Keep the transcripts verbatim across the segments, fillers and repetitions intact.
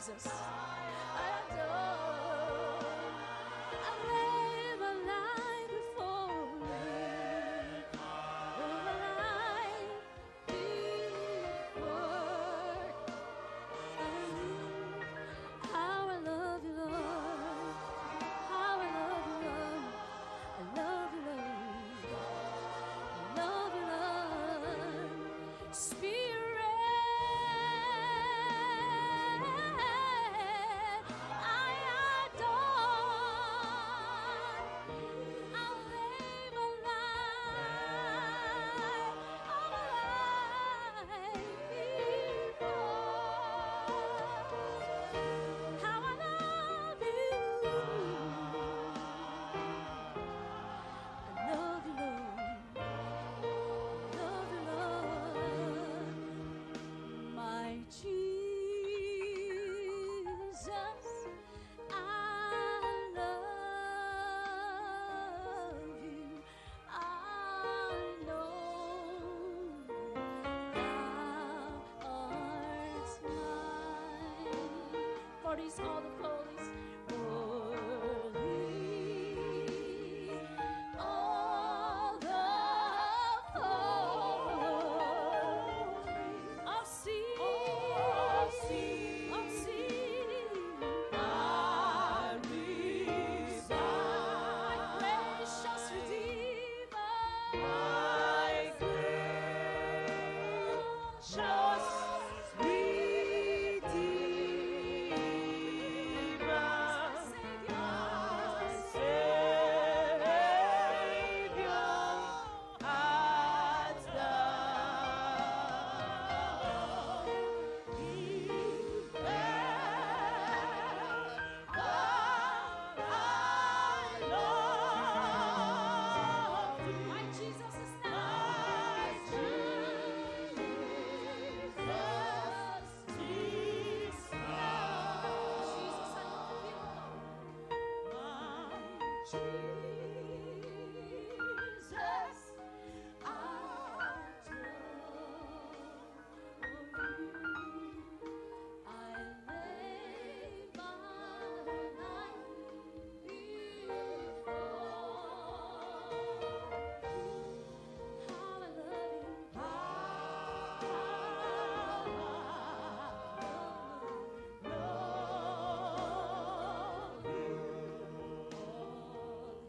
Jesus. I adore. I lay my life before you. Oh, my life before. How I love you, Lord. How I love you, Lord. I love you, Lord. I love you, Lord. Spirit, I adore. I lay my life, all my life before. How I love you. I love you, Lord. Love you, Lord. My Jesus, I love you. I know thou art mine. For He's all the holies. Holy, all the holy. I'll see, I'll see, I'll see. I reside. My precious Redeemer. My precious Redeemer. My Savior has done. He fell, but I love you. My Jesus is now. My Jesus is now. Jesus, I love you. My Jesus, I adore you. I lay my life before. How I love you. How I love you.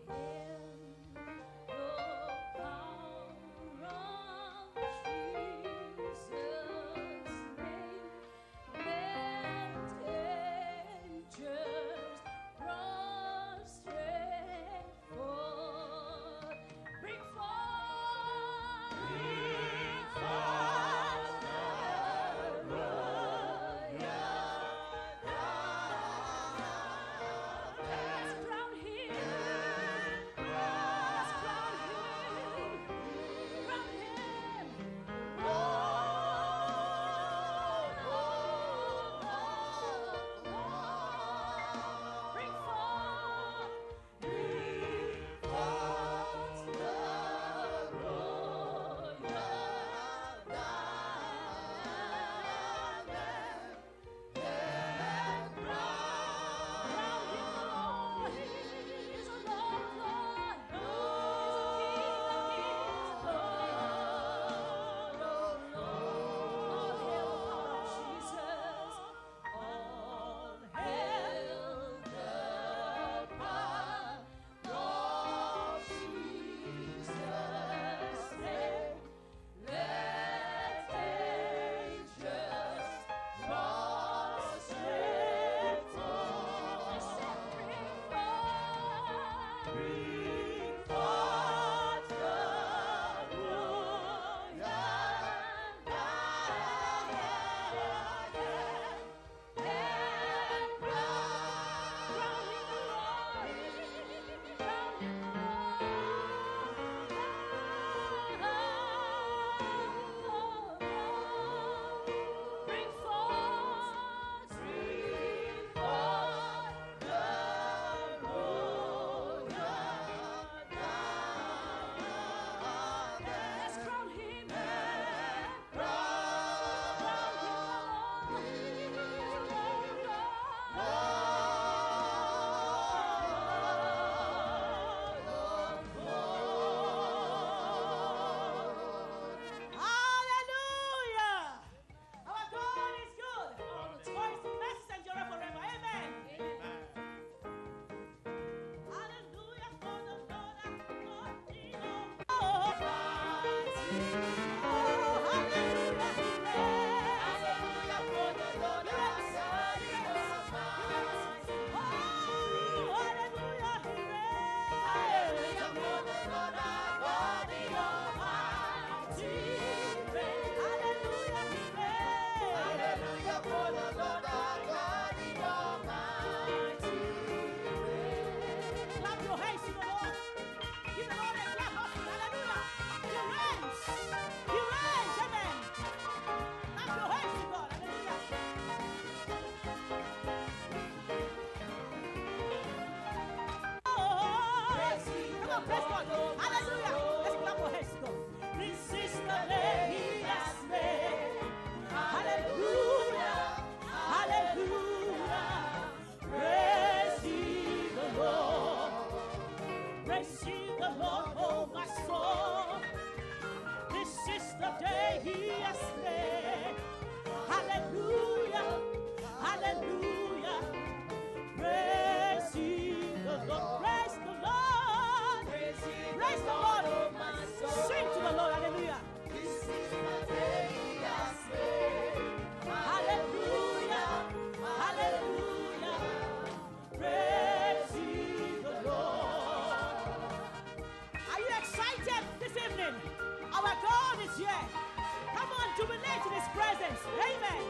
on, praise God. Hallelujah. Let's clap our hands, God. This is the day He has made. Hallelujah. Hallelujah. Praise ye the Lord. Praise ye the Lord, oh my soul. This is the day He has made. Hallelujah. Hallelujah. Praise ye the Lord. Praise the Lord. Praise the Lord. Sing to the Lord. Hallelujah. This is the day He has made. Hallelujah. Hallelujah. Praise ye the Lord. Are you excited this evening? Our God is here. Come on, jubilate in His presence. Amen.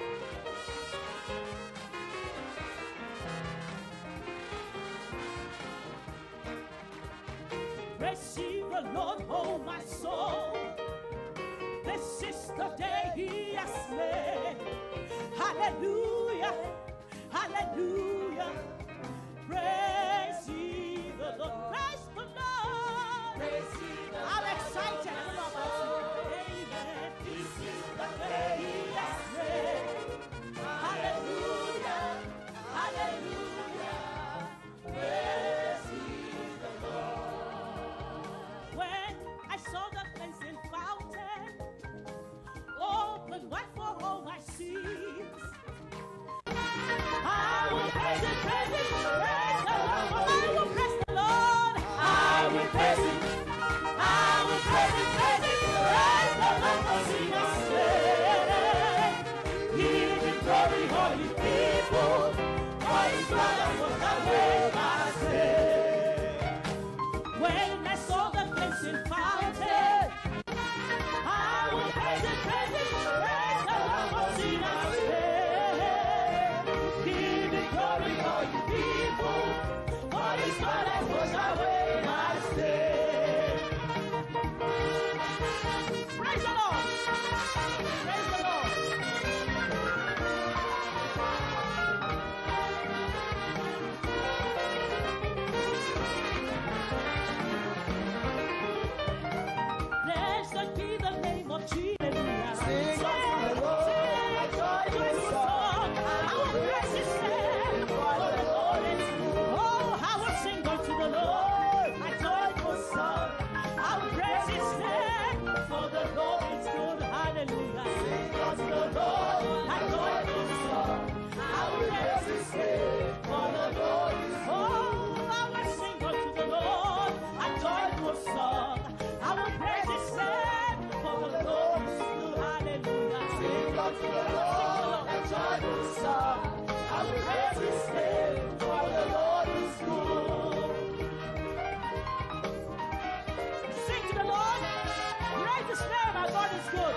Praise ye the Lord, oh my soul. This is the day He has made. Hallelujah. Hallelujah. Praise ye the Lord. Praise the Lord. Praise ye the I'm excited. I don't know about you. Amen. This is the day He has made. Hallelujah. Hallelujah. Praise ye the Lord. When I saw the cleansing fountain open wide for all my sins, I will praise Him, praise Him, praise the Lord. I will praise the Lord. I will praise Him. I will praise Him, praise Him, praise the Lord, 'cause He has made. Give Him glory, holy people, for His blood was away my sin. When I saw the cleansing fountain, I will praise Him, praise Him, praise the Lord, 'cause He has made. Give Him glory, holy people, for His blood was away my sin. Praise the Lord. Praise the Lord. Blessed be the name of Jesus. Sing unto the Lord a joyful song. I will praise His name, for the Lord is good. Oh, I will sing unto the Lord a joyful song. I will praise His name, for the Lord is good. Hallelujah. Sing unto the Lord A joyful song. I will praise His name, for the Lord is good. Oh, I will sing unto the Lord a joyful song. I will praise His name, for the Lord is good. Hallelujah. Sing unto the Lord a joyful song. I will praise His name, for the Lord is good. Sing to the Lord. Praise His name. Our God is good.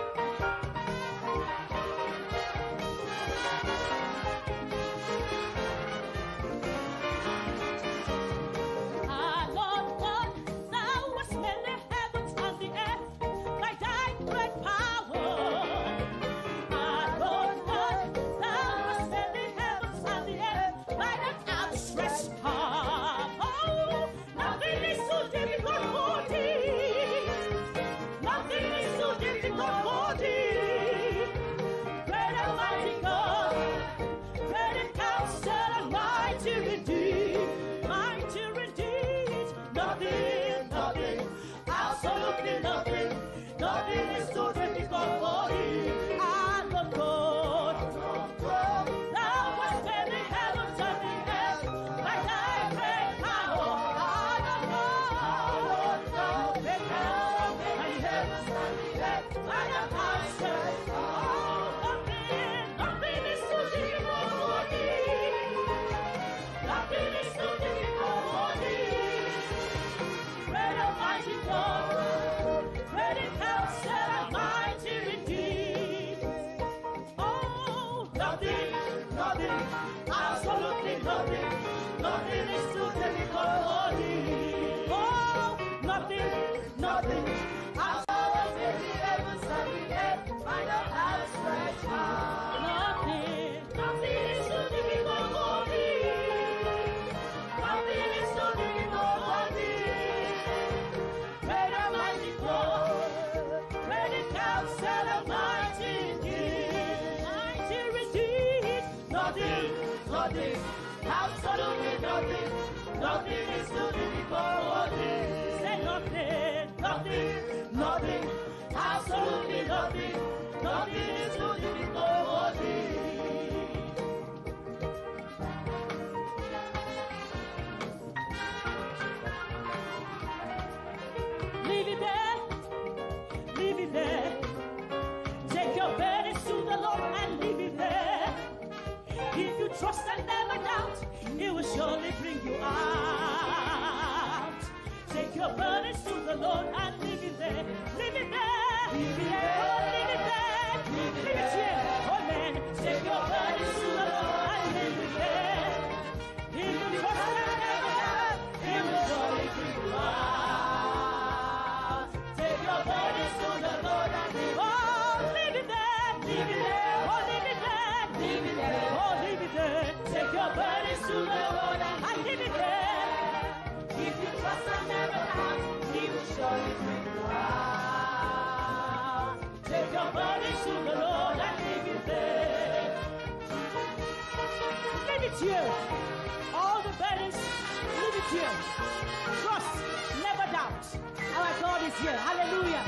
Ah, Lord God, Thou hast made the heavens and the earth by Thy great power. Ah, Lord God, Thou hast made the heavens and the earth by Thine outstretched arm. Oh, nothing is too difficult for Thee. Nothing is too difficult for Thee. Great and mighty God, great and counselor, mighty redeemed, mighty redeemed. Nothing, nothing, absolutely nothing, nothing is too difficult for Thee. Ah, Lord God, Thou hast made the heavens and the earth by Thy great power. Ah, Lord God, the heavens and the heavens and the earth by Thy power. Oh, nothing, nothing is too difficult for Thee. Nothing is too difficult for Thee. Great and mighty God, great and counselor, mighty redeemed. Oh, nothing, nothing, absolutely nothing, nothing is too difficult for Thee. Oh, nothing, nothing, absolutely the heavens and the earth nothing, absolutely nothing. Nothing is too difficult for thee. Say nothing, nothing. Nothing, absolutely nothing. Nothing is too difficult for thee. Leave it there, leave it there. Take your burdens to the Lord and leave it there. If you trust and never doubt, He will surely bring you out. Take your burdens to the Lord and leave it there. Leave it there, leave it there, oh, leave it there, leave it here. Oh man, take your burdens to the Lord and leave it there. If you trust and never doubt, He will surely bring you out. Take your burdens to the Lord and leave it there. Oh, leave it there, leave it there, oh, leave it there, leave it there, oh, leave it there. Take your burdens to the Lord and leave it there. If you trust and never doubt, He will surely bring you out. Take your burdens to the Lord and leave it there. Leave it here. All the burdens, leave it here. Trust, never doubt. Our God is here. Hallelujah.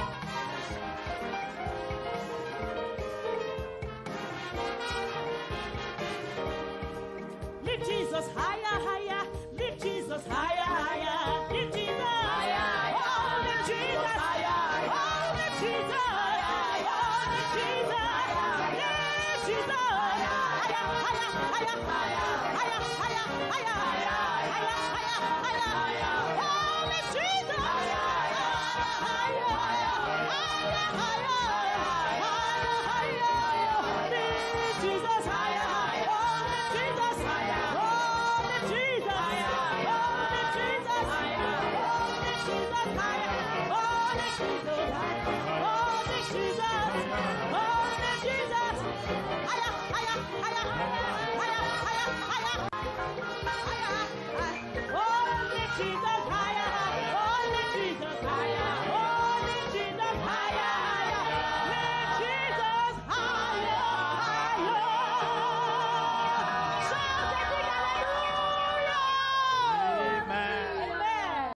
Lift Jesus higher, higher. Lift Jesus higher, higher. Lift Jesus higher, higher. Oh, lift Jesus higher, higher. Oh, lift Jesus higher, higher. Oh, lift Jesus higher, higher. Lift Jesus higher, higher, higher, higher, higher, higher, higher, higher, higher, higher, higher. Oh, lift Jesus higher, higher, higher, higher, higher, higher, higher. Lift Jesus higher, higher. Oh, lift Jesus higher. Oh, lift Jesus higher. Oh, lift Jesus higher. Oh, lift Jesus higher. Oh, lift Jesus higher. Oh, lift Jesus. Oh, lift Jesus higher, higher, higher, higher, higher, higher, higher, higher. Oh, lift Jesus higher. Oh, lift Jesus higher.